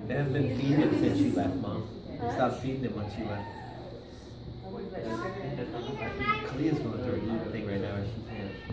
They haven't been feeding him since you left, Mom. They stopped feeding him once you left. Kalia's going through a eating thing right now, and she can't.